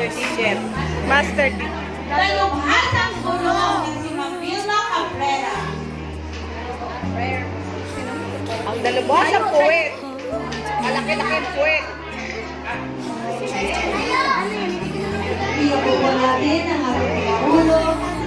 Chef. Master D. Dalubhasang gulong ni si Mabila Cabrera. Ang dalubhasang puwet. Malaki-laki ang puwet. Iupo natin ang ating ulo.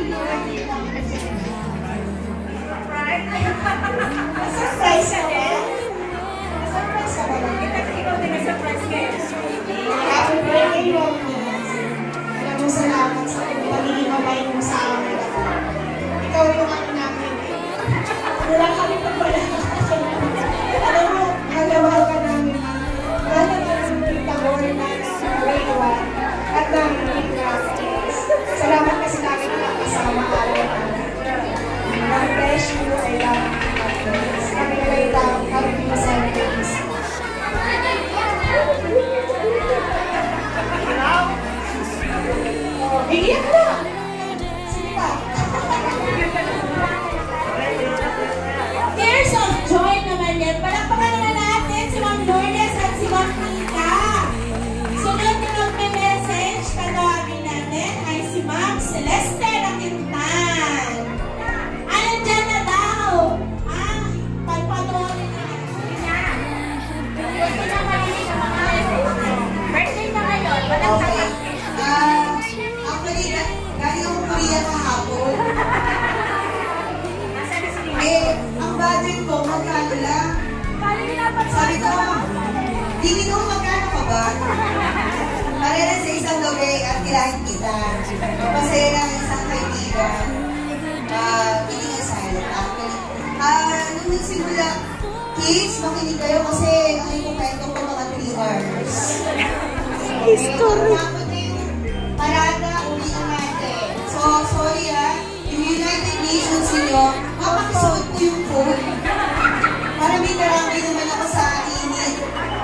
Surprise ka din? Surprise ka ba lang? Ikaw din ang surprise kayo. Happy birthday, Wuahhh. Maraming salamat sa pagiging mabait mo sa amin. Ikaw yung ano namin. Wala kami pagwala. Alam mo, nagawal ka namin. Wala ka namin kita ko na grade 1 at namin kita. Salamat kasi namin ang kasama araw namin. God bless you. I love you. Kami na lang itaw. Kami na sa inyo. Iiyak na! Sige pa. Tears of joy naman yan. Palakpakan na natin si Ma'am Lourdes at si Ma'am Nika. Sunod na magme-message, tatawagin natin ay si Ma'am Celeste Rakintan. Dyan na daw. Pagpatuloy na. Birthday na ngayon. Okay. Actually, galing ako Korea kahapon. Ang budget ko, magkano lang? Sabi ko, hindi ko magkano ka ba? Parera sa isang lobby at kailangan kita. Masaya lang isang kaibigan. Kidding aside, actually. Nung nagsimula, kids, makinig kayo kasi ang ikukwento ko mga 3 hours. History. Parada, uwi ang natin. So, sorry yung United Nations nyo, mapakisuot ko yung phone. Para may karami naman ako sa init.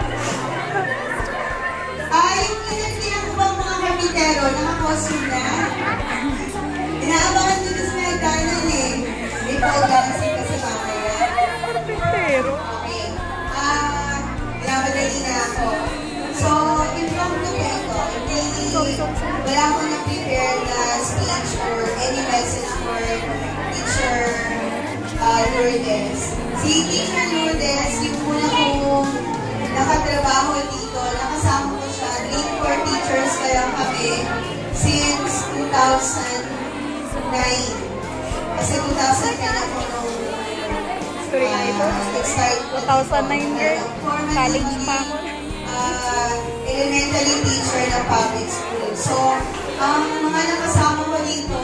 Yung pinagpinakubang mga kapitero, nakakostume na. Inaabangan nyo sa mga ganan eh. May pole dancing kasi mamaya. Okay. Binamadali na ako. So, in front ko ito, wala ko na-prepare na speech or any message for Teacher Lourdes. Si Teacher Lourdes, yung una kong nakatrabaho dito, nakasama ko siya, grade 4 teachers kaya kami since 2009. Kasi 2010 ako nung nag-start 2009 girl. College pa ako. Elementary teacher ng public school. So, ang mga nakasama ko dito,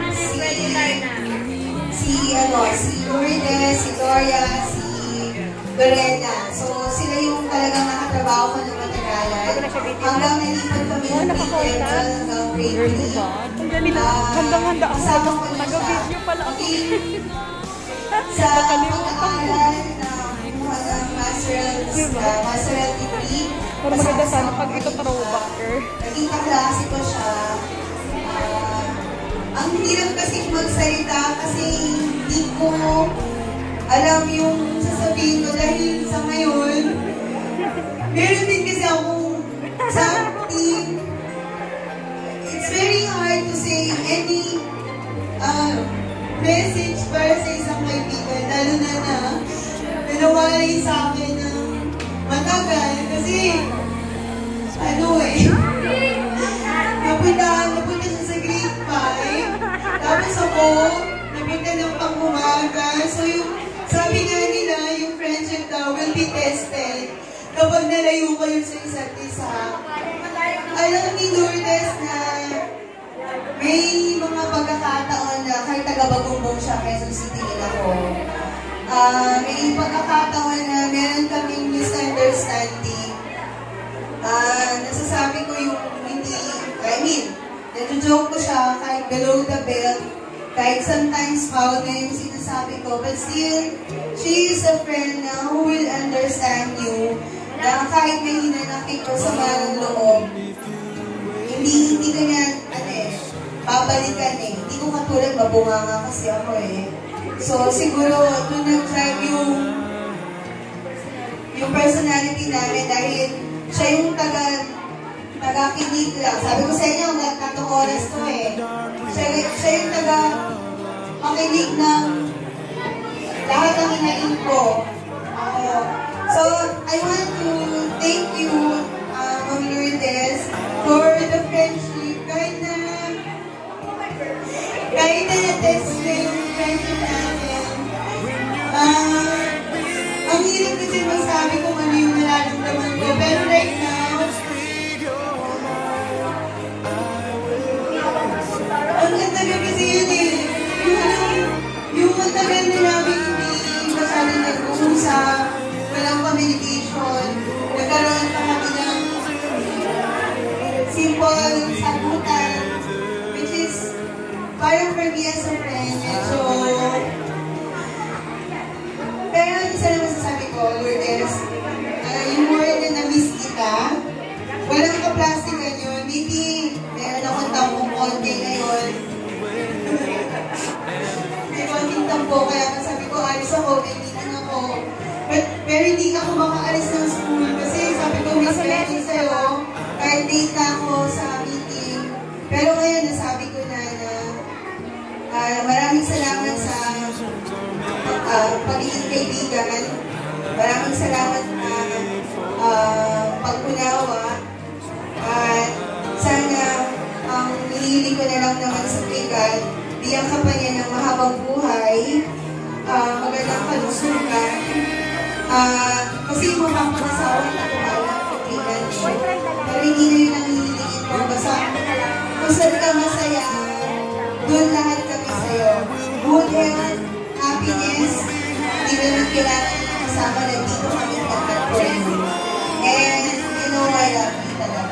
si Lourdes, si Gloria, si Lorena. So, sila yung talagang nakatrabaho ko ng matagalan. Hanggang nalipat kami ng grade 12 hanggang grade 3. Handa-handa ako. Nag-video pala ako. Sa pag-aaral ng masteral degree. Pero maganda sana pag ito throwback, girl. Naging kaklase ko siya. Ang hirap kasi magsalita kasi hindi ko alam yung sasabihin ko dahil sa ngayon. Meron din kasi akong something. It's very hard to say any message para sa isang kaibigan. Lalo na nawalay sa akin ng matagal. Kasi, napunta siya sa grade 5. Tapos ako, napunta ng pang-umaga. So, sabi nga nila, yung friendship daw will be tested kapag nalayo kayo sa isa't isa. Alam ni Lourdes na may mga pagkakataon na kahit taga-Bagumbong siya, Quezon City din ako. May pagkakataon na meron kaming misunderstanding. Nasasabi ko yung nag-joke ko siya kahit below the belt, kahit sometimes proud na yung sinasabi ko, but still, she is a friend na who will understand you, na kahit may hinanakit ko sa marang loob, hindi ka niya, babalikan eh. Hindi ko katulad, mabunganga kasi ako eh. So, siguro, nung nag-drive yung personality namin dahil siya yung taga Nagakinig lang. Sabi ko sa inyo, hanggang 3 oras to eh. Siya yung makinig ng lahat ng hinain ko. So, I want to thank you, Ma'am Lourdes, for the friendship. Kahit na na-test na yung friendship natin. Ang hirap kasi masabi kung ano yung nararamdaman ko. Pero right now, ang tagal kasi yun eh. Yung matagal na namin hindi masyadong nag-uusap, walang communication, nagkaroon pa kami ng simple sagutan, which is parang for me as a friend, medyo. Pero isa na masasabi ko, Lourdes, yung word na na-miss kita, walang kaplastikan yun. Maybe meron akong tampong konti ngayon. May konting tampo, kaya sabi ko, alis ako, may meeting ako. Pero hindi ako makaalis ng school kasi sabi ko, miss ka sa'yo, kahit late na ako sa meeting. Pero ngayon, nasabi ko na maraming salamat sa pagiging kaibigan. Maraming salamat na pag-unawa. At sana ang nilili ko na lang naman sa kaigan, biyang ka pa niya ng mahabang buhay, magandang kalusugan. Kasi mapapakasawa na kumalang kaibigan. Pero hindi na yun ang nililingin ko. Basta kung saan ka masaya, doon lahat kami sa'yo. Good health, happiness, hindi naman kailangan na kasama na dito kami lahat for you. And you know I love you talaga.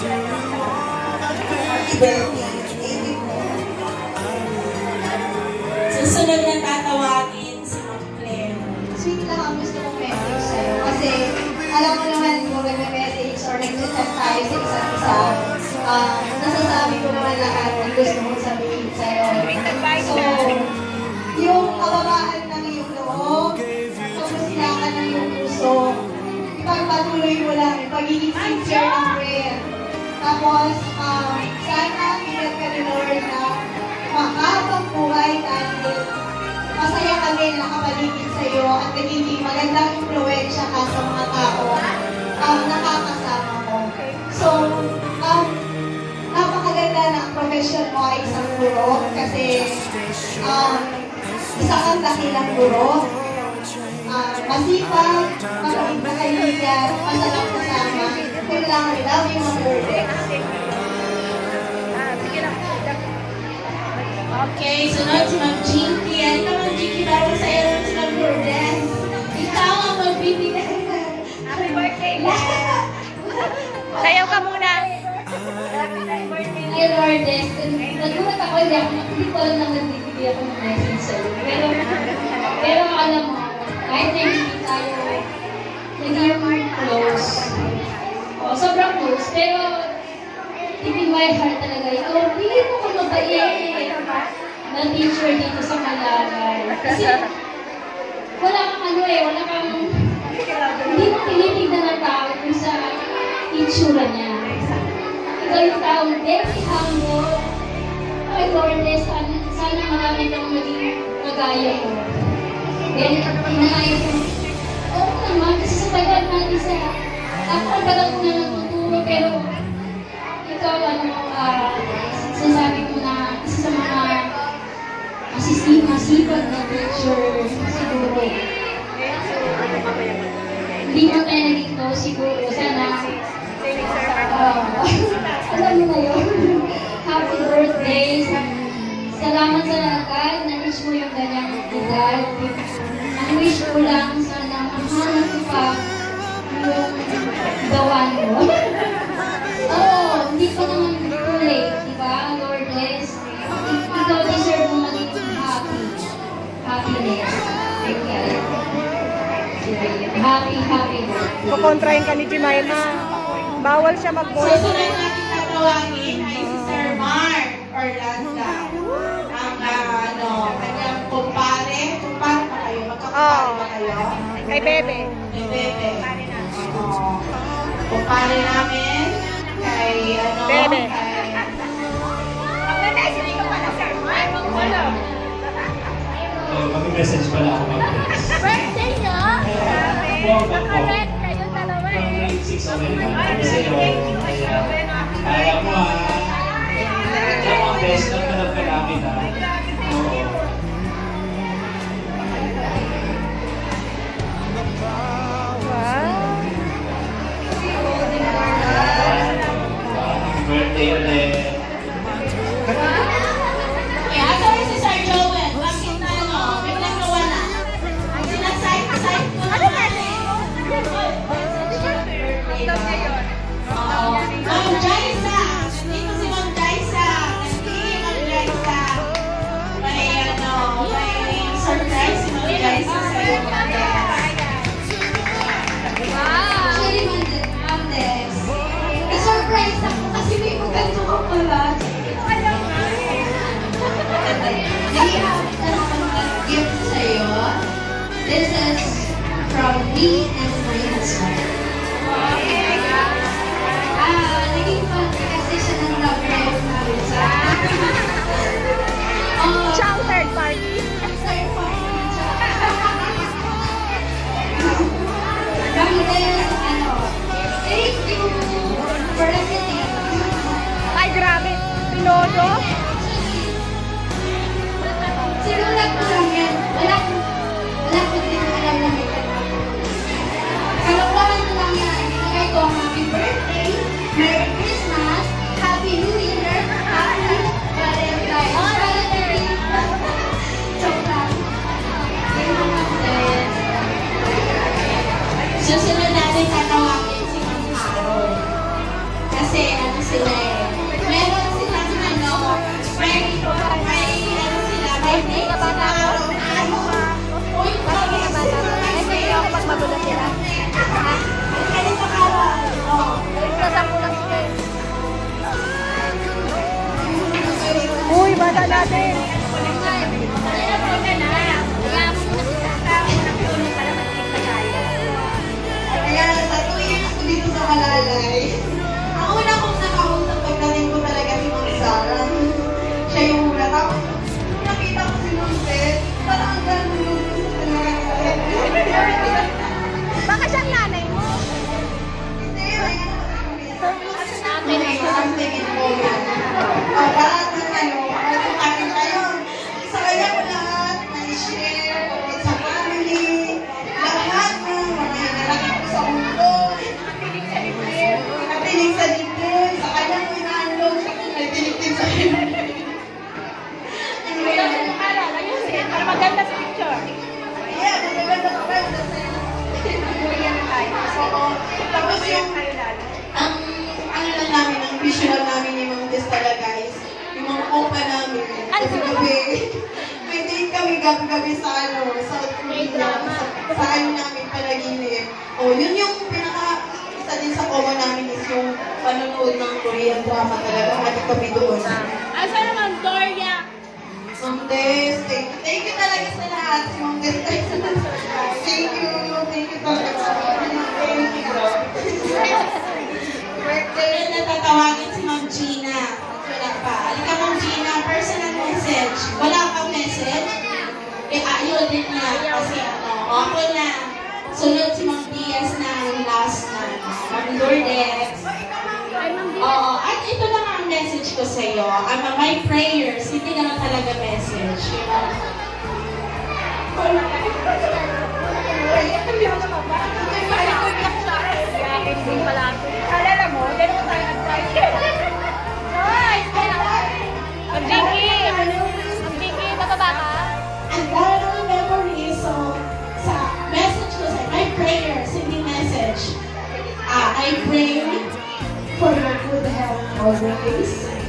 Happy birthday. Thank you po. Susunod na tatawagin si Ma'am Claire. Sweet lang ang gusto kong message sa'yo. Kasi alam mo naman kung nag-message or nag-chat tayo sa isa't isa, nasasabi ko naman lahat ng gusto mong sabihin sa'yo. So, yung kababaan ng iyong loob, kapuslakan ng iyong puso, ipagpatuloy mo lang yung pagiging sincere ng prayer. Tapos, sana pinag ka ni Lord na mahabang buhay dahil masaya kami na nakapaligid sa iyo at nagiging magandang impluwensya ka sa mga tao nakakasama mo. So, napakaganda na ang profession mo ay isang guro kasi isa kang dakilang guro. Masipag, magaling na kaibigan, masarap kasama. Kailangan love you, Ma'am Lourdes. Okay, sunod si Ma'am Jinky. Ano ka Ma'am Jinky? Bawal sa'yo lang si Ma'am Lourdes. Ikaw ang magbibigay. Happy birthday, Lourdes! Sayaw ka muna. Ay, Lourdes, nagulat ako, hindi ko alam na nagbibigay ako ng message sa'yo. Pero alam mo, kahit na hindi tayo naging close. Sobrang close, pero deep in my heart talaga, ikaw, hindi mo ko mabait na teacher dito sa Malagay. Kasi wala kang wala kang, hindi mo tinitignan ng tao kung sa itsura niya. Ikaw yung taong very humble. Ay, Lourdes, sana marami kang maging magaya mo. Then, inaayos mo. Oo naman, kasi sa tagal natin sa, ang tagal ko na nagtuturo, pero ikaw, sinasabi ko na isa sa mga masipag na teacher siguro. Hindi mo tayo naging close siguro. Sana, alam mo na yun. Happy birthday. Salamat sa lahat. Na-wish mo yung ganyang edad. Ang wish ko lang, sana mahanap ko pa yung gawan mo. Oo, hindi pa naman too late, di ba? Lourdes, ikaw deserve mo maging happy. Happiness. Happy. Kukontrahin ka ni Jemima. Bawal siya mag-voice. Susunod natin tatawagin ay si Sir Mark Orlando. Ang kanyang kumpare. Kumpare pa kayo? Magkakumpare pa kayo? Kay Bebe. Kay Bebe. Kumpare namin. kay, Bebe. Mag-message pala ako mag-text. Birthday niyo? Naka-red kayo dalawa From eh. grade 6 ako rin. Kami sa'yo. Kaya mo ha. Kaya mo ang best lang na nagkagamit ha. Oo. Wow. Happy birthday ulit. Kaya sabi si Sir Joel, bakit na biglang nawala? Sinasite ko Ano naman na? Ma'am Jaisa! Nandito si Ma'am Jaisa! Nandito Ma'am Jaisa! May surprise si Ma'am Jaisa sa iyo, Ma'am Des. Actually, Ma'am Des, na-surprise ako kasi may maganda ko pala. Gift sa'yo. This is from me and my husband. Naging fan kasi siya ng love life namin sa Siya ang third party. third party siya. Bakit tayo thank you for everything. Ay, grabe. Pinodo? Sinulat ko lang yan. Wala ko din alam na may ganun. Kalokohan ko lang yan. Nilagay ko happy birthday, Merry Christmas, Happy New Year, Happy Valentine's. Valentine's. Joke lang. Yun ang Ma'am. Susunod natin tatawagin si Ma'am Carol. Kasi sila eh. Meron silang may date sa araw. Uy, kami sa Ito yung ako pag magulat sila. Kaya sa Carol. Sasampu lang sila eh. Uy, bata natin. Kaya sa 2 years ko dito sa Malalay, ang una kong nakausap pagdating ko talaga si Ma'am Sarah. Siya yung una. Tapos, nakita ko si Ma'am Beth, parang ang gano'n yung Baka siyang nanay mo. Hindi, may ano tingin ko yan. Lahat ng kanin kayo. Sa kanya ko lahat, na-share, sa family, lahat ng mga hinalaki ko sa mundo. Natinig sa dibdib, sa kanya ko inaanlog, siya kung natinig din sa akin. Para maganda sa picture. Yeah, magaganda ka ba? Tapos yung ang ano lang namin, ang vision lang namin ni Ma'am Des talaga is yung mga opa namin, gabi-gabi. May date kami gabi-gabi sa South Korea, sa ano namin panaginip. Yun yung isa din sa common namin is yung panonood ng Korean drama talaga. Hati kami doon. Asa naman, Doria? Ma'am Des, thank you talaga sa lahat. Si Ma'am Des, thank you talaga. Thank you talaga. Thank you. Birthday na tatawagin si Ma'am Gina. Wala pa. Halika Ma'am Gina, personal message. Wala kang message? Ayaw din niya. Kasi ako na. Sunod si Ma'am Diaz na yung last na. Ma'am Lourdes. Oo. At ito lang ang message ko sa iyo. My prayers, hindi naman talaga message. You know? Alala mo, dito tayo nag-try. Ang Jinky, bababa ka? Ang dami ng memories. So, sa message ko sa my prayers, hindi message. I pray for your good health always.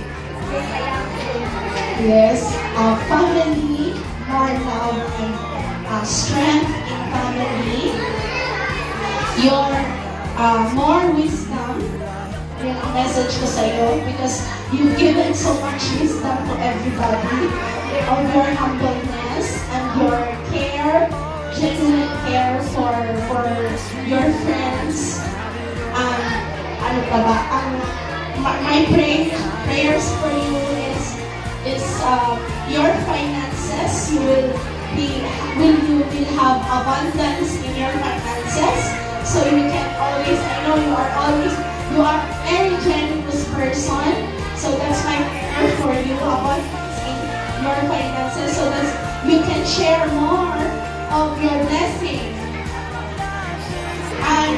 Yes. Family, more love and strength in family. Your more wisdom. Yan ang message ko sa iyo because you've given so much wisdom to everybody of your humbleness and your care, genuine care for your friends. Ano pa ba? you will have abundance in your finances. So you can always, I know you are very generous person. So that's my prayer for you, abundance in your finances, so that you can share more of your blessing. And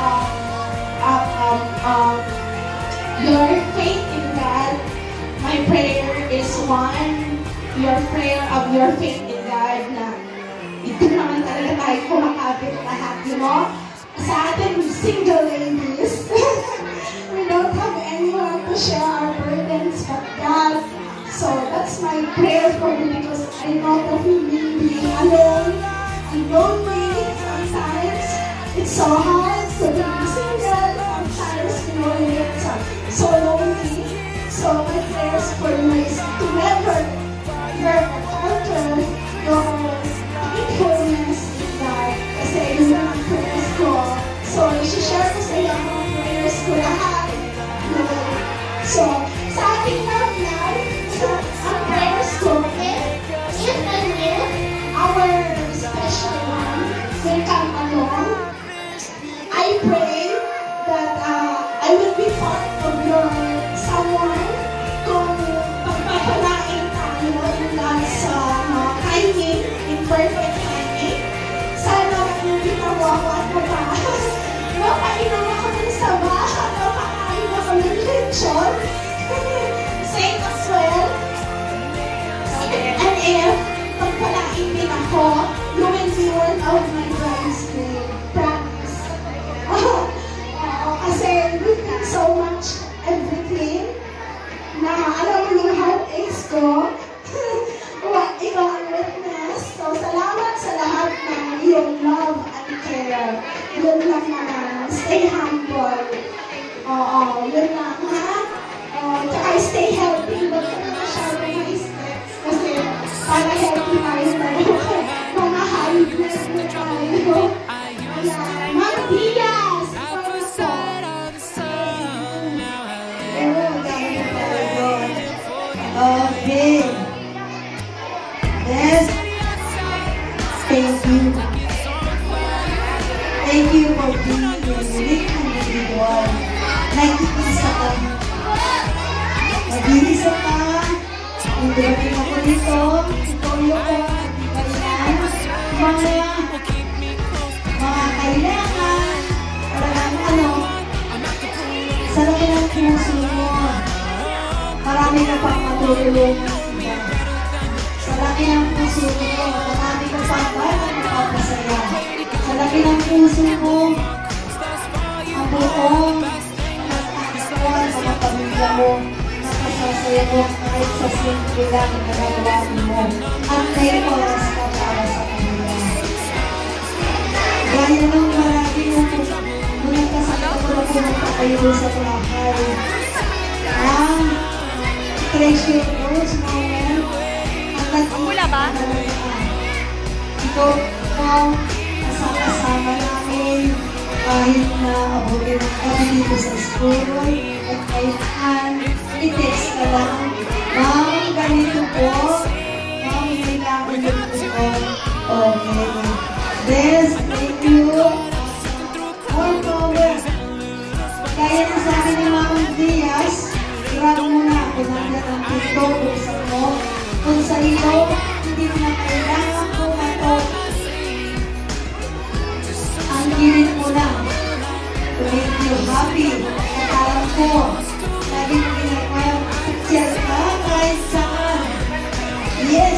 your faith in God, my prayer is one, your prayer of your faith in God na ito naman talaga tayo kumakabit lahat, you know? Sa atin, single ladies, we don't have anyone to share our burdens but God. So that's my prayer for you, because I know the feeling being alone and lonely sometimes. It's so hard to be single. Sometimes, you know, it's so lonely. So my prayers for you is to never encounter your faithfulness in God. Kasi yun ang prayers ko. So, isi-share ko sa iyo ang mga prayers ko lahat. So, sa ating love life, ang prayers ko, if and when our special one will come along, I pray that I will be part of your someone kung pagpapalain tayo in God's timing, in perfect timing. Sana nakikita mo ako at mapainom ako ng saba at mapakain ako ng lechon. Same as well. And if pagpalain din ako, you will be one of my bridesmaids. Promise. Kasi we've done so much everything na alam mo yung heartaches ko. Ikaw ang witness. So, salamat sa lahat ng iyong love and care. Yun lang naman. Stay humble. Yun lang, ha? Tsaka stay healthy. Huwag ka na masyado na-step. Kasi para healthy tayo tayo. Mga high blood na tayo. Ma'am Diaz! Okay. Yes. Thank you. Thank you for being a unique individual. Nakikisa ka. Nag-iisa ka. Kung dumating ako dito, tutuloy ko, hindi ka yan. Mga kailangan, talagang sa laki ng puso mo, marami ka pang matulungan. Sa laki ng puso mo, marami ka pang magpapasaya. Sa laki ng puso mo, ang buong nagkakaswan sa mga pamilya mo, nakasasaya mo kahit sa simple lang na nagawa mo. At may oras ka para sa kanila. Gaya ng marami mo nung nagkasakit ako na pumunta kayo sa bahay. Treasure those moments. Wala ba? Ito po, kasama namin kahit na abutin ang kami dito sa school at kailan, i-text ka lang. Ma'am, ganito po. Ma'am, kailangan dito po. Okay. Yes, thank you. More power. Kaya na sa akin ni Ma'am Diaz, grab mo na kung nandiyan ang pinto, buksan mo. Kung sa iyo, hindi mo na kailangan pumato. Ang gilit mo lang. To make you happy. At alam ko, lagi mo ginagawa, picture ka kahit saan. Yes.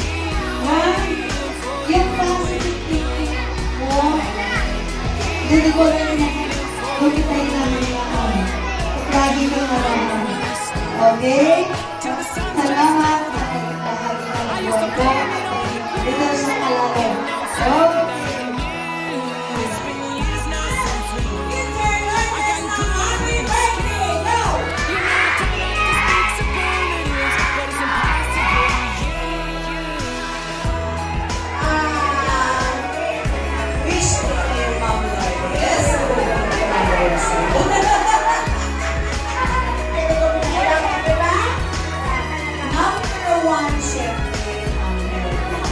Yung positive thinking mo, hindi ko rin na magkitay namin lang. Lagi ko naman. Okay? Salamat. Bahagi ka ng buwan ko. Dito sa kalaro. Okay. Number one, siyempre, ang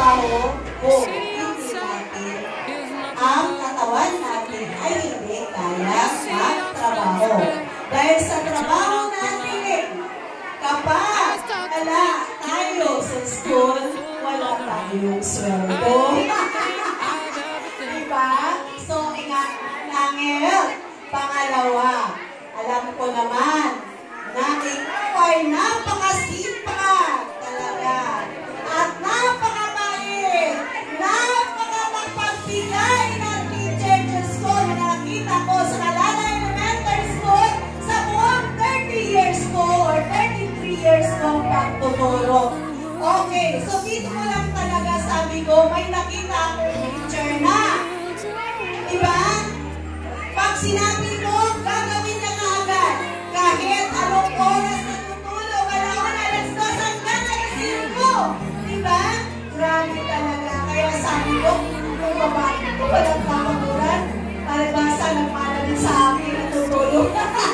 trabaho, kung hindi natin ang katawan natin ay hindi kaya magtrabaho. Dahil sa trabaho natin, kapag wala tayo sa school, wala tayong sweldo. Diba? So, Angel, pangalawa, alam ko naman na ikaw ay napakasipag talaga at napakabait, napakamapagbigay ng teacher sa school na nakita ko sa Kalala Elementary School sa buong 30 years ko or 33 years kong pagtuturo. Okay, so dito ko lang talaga sabi ko, may nakita akong teacher na. Diba? Pag sinabi mo, gagawin niya agad. Kahit anong oras na tutulog, alaon alas 2 hanggang alas 5. Diba? Grabe talaga. Kaya sabi ko, kung babae ko, walang kamaguran, palibasa nagmanalit sa akin na tutulog.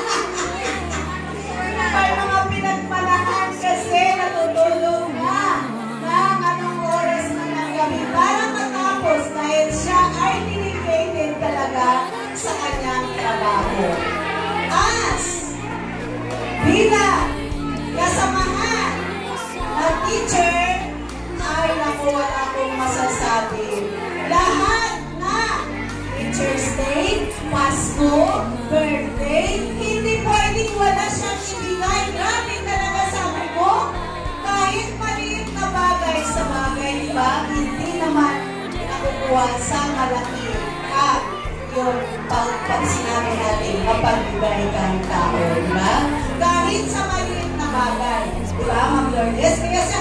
May mga pinagmalahan kasi natutulog na ng anong oras na ng gabi para matapos dahil siya ay dedicated talaga sa kanyang trabaho. As bilang kasamahan na teacher ay naku, wala akong masasabi. Lahat na Teacher's Day, Pasko, birthday, hindi pwedeng wala siyang ibigay. Grabe talaga sabi ko. Kahit maliit na bagay sa bagay, diba? Hindi naman nakukuha sa malaki. Yung pag sinabi natin, mapagbigay kang tao, diba? Kahit sa maliit na bagay, diba, Ma'am Lourdes? Kaya siya,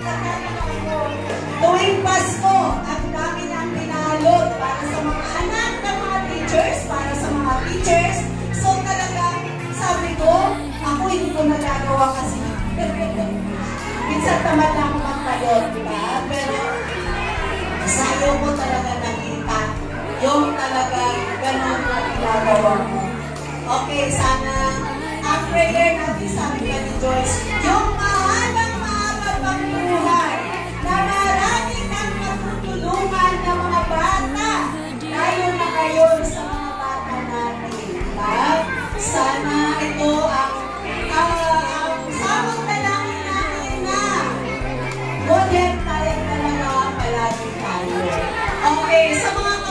tuwing Pasko, ang dami nang pinalot para sa mga anak ng mga teachers, para sa mga teachers. So talaga, sabi ko, ako hindi ko nagagawa kasi minsan tamad na ako magpalot, diba? Pero sayo ko talaga nakita yung talaga ganun na ginagawa mo. Okay, sana ang prayer natin, sabi ka ni Joyce, yung mahabang pagbuhay na marami kang matutulungan ng mga bata, lalo na ngayon sa mga bata natin. Diba? Sana ito ang samang dalangin natin na model tayo talaga palagi tayo. Okay, sa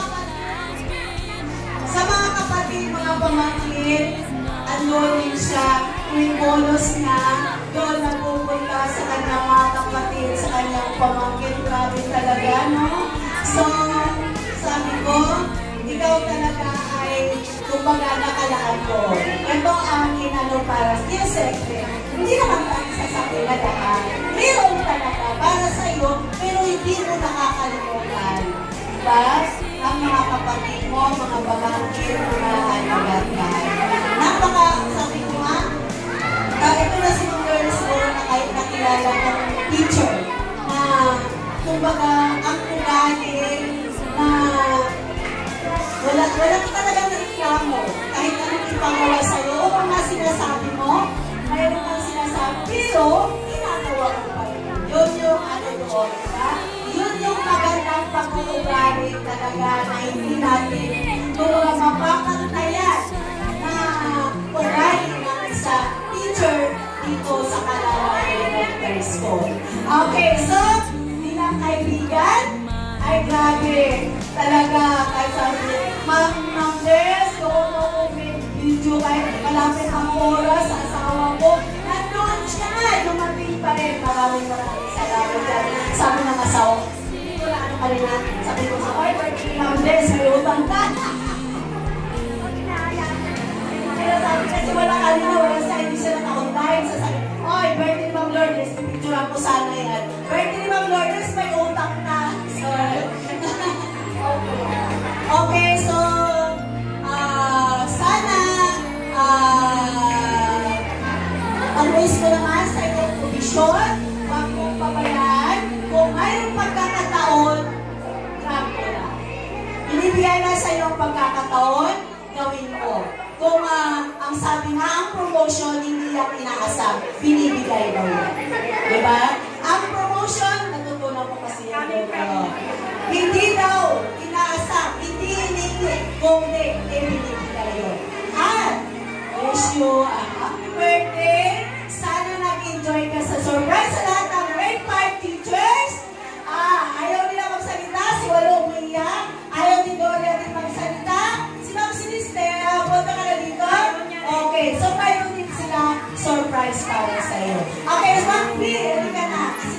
mga kapatid, mga pamangkin, ano din siya, tuwing bonus niya, doon nagpupunta sa kanyang mga kapatid, sa kanyang pamangkin. Grabe talaga, no? So, sabi ko, ikaw talaga ay kumbaga nakalaan ko. Ito ang inano para, siyempre, hindi naman tayo sasabi na lahat. Meron talaga para sa iyo, pero hindi mo nakakalimutan. Diba? Ang mga kapatid mo, mga pamangkin, mga alagat-lahat. Sabi ko nga, ito na si girls ko na kahit nakilala ng teacher na kumbaga ang ugali na wala talagang reklamo. Kahit anong ipagawa sa'yo, o kung nga sinasabi mo, mayroon kang sinasabi, pero ginagawa ko pa rin. Yun yung ano doon, diba? Yun yung magandang pag-uugali talaga na hindi natin mapapantayan na ugali ng isa teacher dito sa Kalala Elementary School. Okay, so bilang kaibigan, ay grabe talaga kahit sabi, Ma'am Des, doon ako may video kahit malapit ang oras sa asawa ko, nandun siya, dumating pa rin. Maraming salamat dyan. Sabi ng asawa, wala ano ka rin na, sabi ko sa Ma'am Des, may utang ka. Kaya sabi kasi wala ka rin na, wala sa hindi siya naka-online. Sabi, oy, birthday ni Ma'am Lourdes, pipicturean ko sana yan. Birthday ni Ma'am Lourdes, may utang na. So, okay, so, sana, ang wish ko naman sa inyong komisyon, huwag mong pabayaan, kung mayroong pagkakataon, grab mo na. Binibigay na sa iyong pagkakataon, gawin mo. Kung ang sabi nga, ang promotion, hindi yung inaasam, binibigay daw yan. Diba? Ang promotion, natutunan ko kasi yan. Hindi daw inaasam, hindi hiningi, kundi ibinigay kayo. At wish you a happy birthday. Sana nag-enjoy ka sa surprise sa lahat ng grade 5 teachers. Ayaw nila magsalita, si Walo umiyak. Ayaw ni Doria din magsalita. Si Ma'am Sinistea, punta ka na dito? Okay, so kayo din sila surprise para sa'yo. Okay, Ma'am B, hindi ka na. Kasi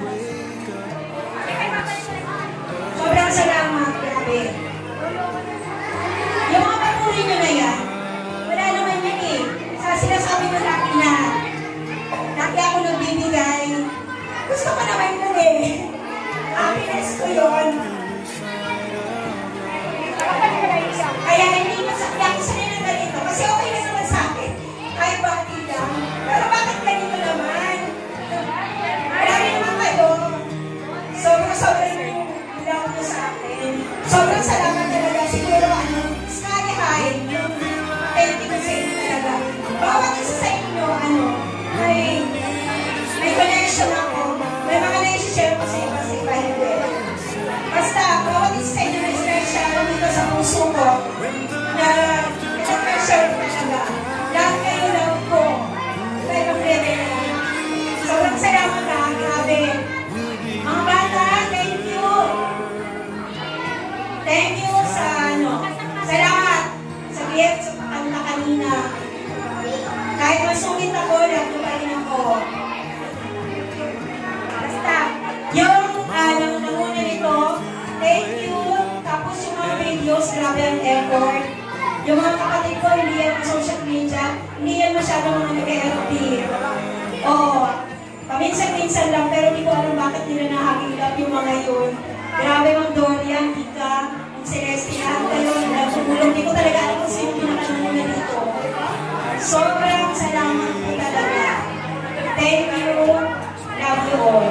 sobrang salamat, grabe. Yung mga papuri nyo na yan, wala naman yan eh. Sinasabi ko lagi na, lagi ako nagbibigay. Gusto ko naman yun eh. Happiness ko yun. Kaya hindi masakyan ko sa nila ganito. Kasi okay na naman sa akin. Kahit bakit lang. Pero bakit ganito naman? Marami naman kayo. Sobrang lang mo sa akin. Sobrang salamat talaga. Siguro sky high. Thank you sa inyo talaga. Bawat isa sa inyo, may connection ako. May mga naisishare ko sa iba sa iba hindi. Basta, bawat isa sa inyo may special dito sa puso ko na nag-pressure talaga. Lahat kayo lang po. Kaya mag-ready na lang. Sobrang salamat ha. Grabe. Mga bata, thank you. Thank you sa salamat sa gift sa pakanta kanina. Kahit masungit ako, nagtupain ako. Basta, yung nanguna nito, thank you. Tapos yung mga videos, grabe ang effort. Yung mga kapatid ko, hindi yan social media, hindi yan masyadong mga nag-FB. Oo. Paminsan-minsan lang, pero hindi ko alam bakit nila nahagilap yung mga yun. Grabe Ma'am Dorian, Ika, Ma'am Celestina, kayo, nagpumulong. Hindi ko talaga alam kung sino pinakanamuna dito. Sobrang salamat po talaga. Thank you. Love you all.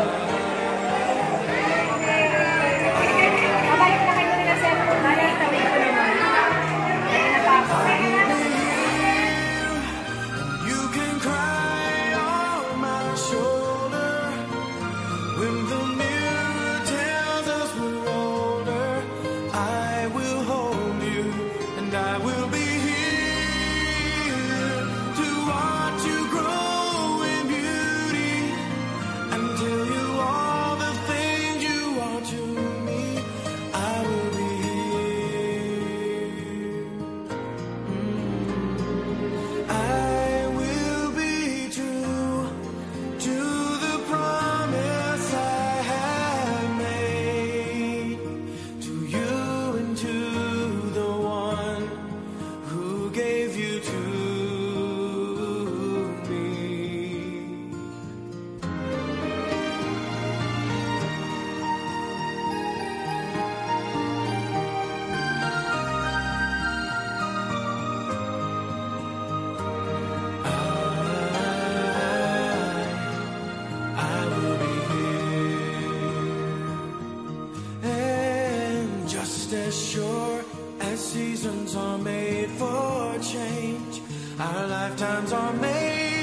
As sure as seasons are made for change, our lifetimes are made